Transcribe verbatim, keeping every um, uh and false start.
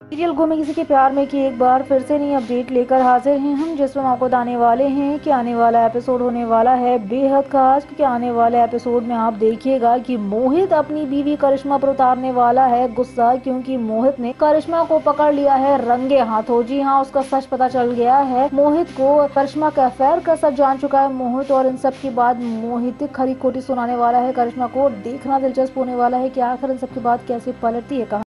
Serial गुम किसी के प्यार में की एक बार फिर से नई अपडेट लेकर हाजिर हैं हम, जिसमें हम आपको बताने वाले हैं कि आने वाला एपिसोड होने वाला है बेहद खास। क्योंकि आने वाले एपिसोड में आप देखिएगा कि मोहित अपनी बीवी करिश्मा पर उतारने वाला है गुस्सा, क्योंकि मोहित ने करिश्मा को पकड़ लिया है रंगे हाथों। जी हाँ, उसका सच पता चल गया है। मोहित को करिश्मा का अफेयर का सच जान चुका है मोहित, और इन सब के बाद मोहित खरी खोटी सुनाने वाला है करिश्मा को। देखना दिलचस्प होने वाला है कि आखिर इन सब के बाद कैसे पलटती है कहानी।